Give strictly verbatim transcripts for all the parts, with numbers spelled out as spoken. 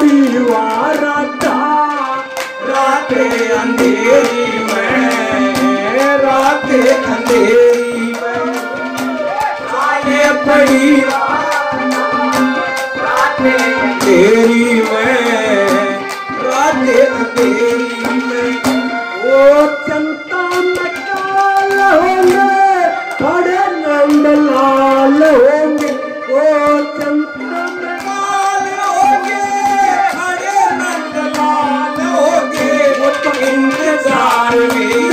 परिवार था रात अंधेरी में, रात अंधेरी में आए परिवार रात अंधेरी में, रात अंधेरी में ओ चंता मचाल होंगे बड़े नंदलाल होंगे, ओ चंता मचाल होंगे बड़े नंदलाल होंगे, वो तो इंतजार में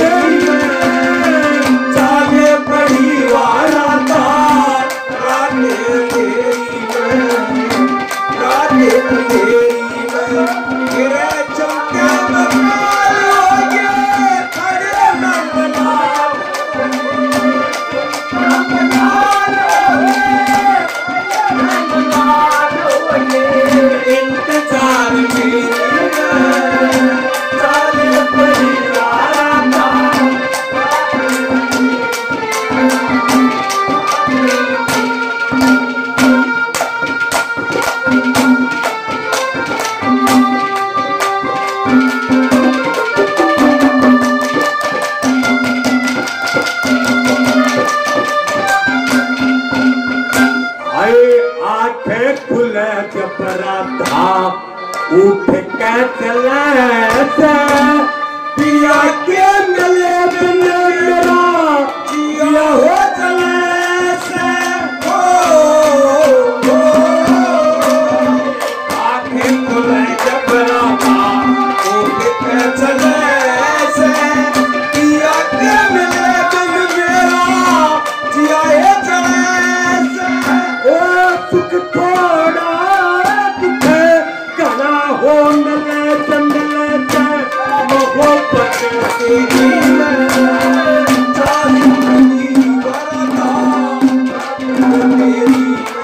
चाहे परिवार आता रात अंधेरी में, रात अंधेरी में गिरे चंता मचाल होंगे बड़े नंदलाल इंतजार में चाले परिवार आता खुले जबरा था उठ के चले से पिया के मिले बिना मेरा जिया हो चले से हो आंखें खुले जबरा था उठ के चले से पिया के मिले बिना मेरा जिया हो चले से ओ सुख थोड़ा हो नले चंदले चे मोहब्बत तेरी में चालू नहीं बरता तेरी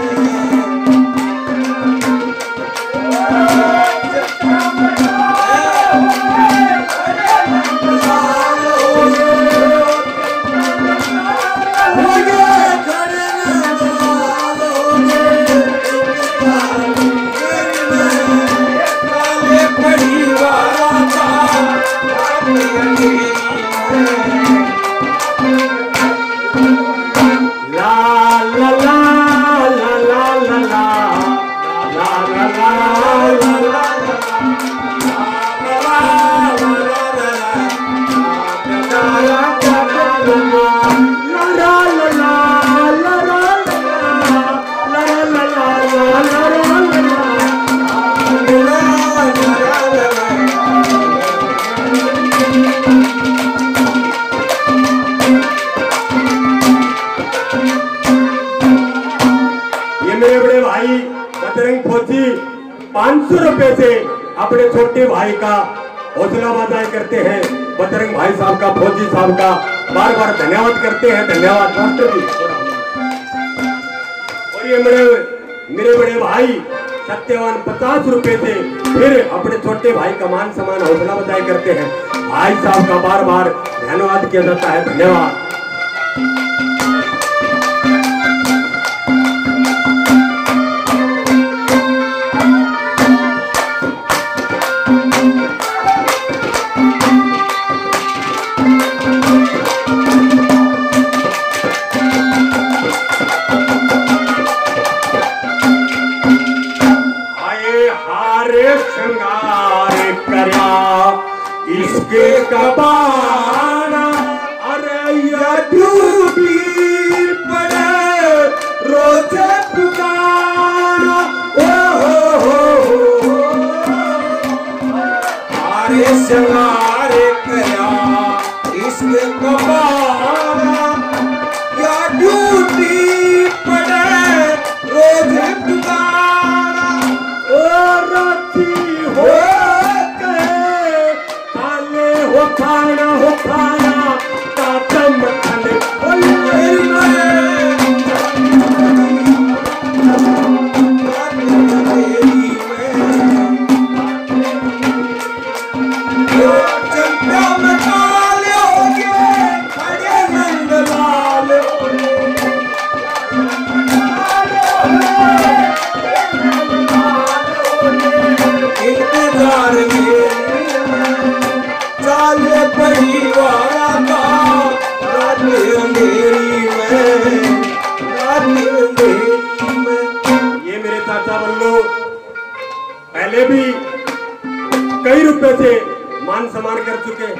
पाँच सौ रुपए से अपने छोटे भाई का हौसला अफजाई करते हैं। बजरंग भाई साहब का, फौजी साहब का बार बार धन्यवाद करते हैं। धन्यवाद मास्टर जी। और ये मेरे मेरे बड़े भाई सत्यवान पचास रुपए से फिर अपने छोटे भाई का मान सम्मान हौसला अफजाई करते हैं। भाई साहब का बार बार धन्यवाद किया जाता है। धन्यवाद। इसके कबाना अरे ये ड्यूटी पड़े रोजे पुकारा ओ हो हो अरे संगारे कया इसके कबाना या ड्यूटी पड़े रोजे पुकारा ओ राती हो खाना हो खाना ताकम खले में ये भी कई रुपए से मान सम्मान कर चुके।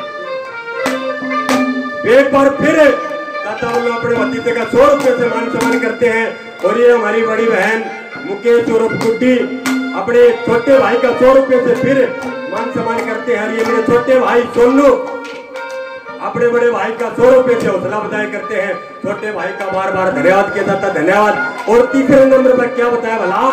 एक बार फिर दाता वालों अपने भतीजे का सौ रुपए से मान सम्मान करते हैं। और ये हमारी बड़ी बहन मुकेश उर्फ गुड्डी अपने छोटे भाई का सौ रुपए से फिर मान सम्मान करते हैं। ये मेरे छोटे भाई सोनू अपने बड़े भाई का सौ रुपए से हौसला बधाई करते हैं। छोटे भाई का बार बार धन्यवाद किया जाता, धन्यवाद। और तीसरे नंबर पर क्या बताया भला,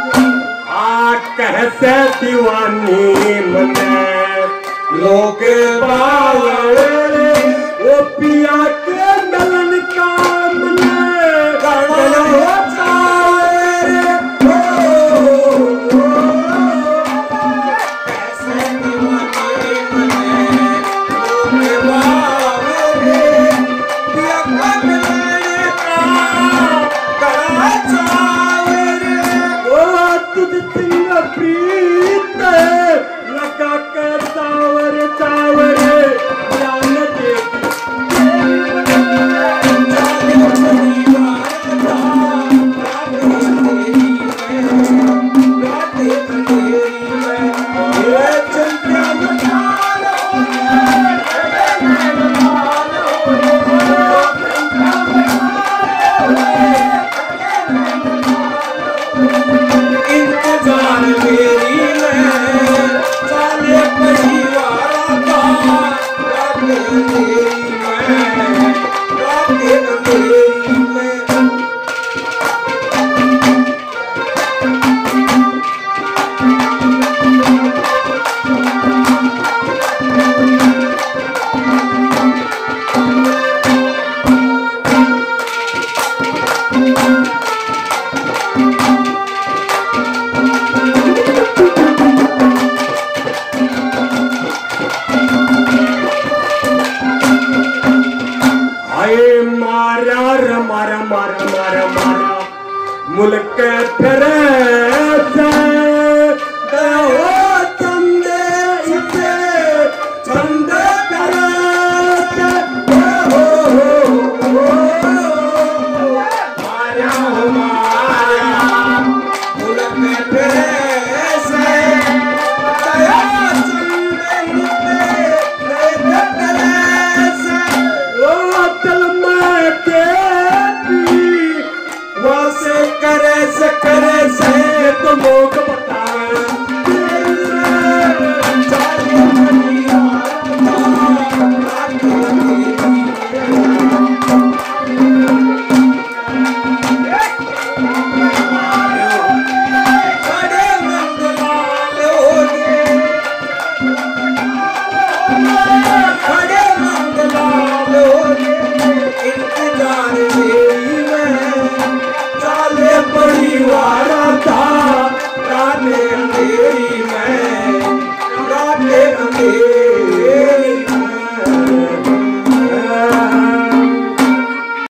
दीवानी मने लोके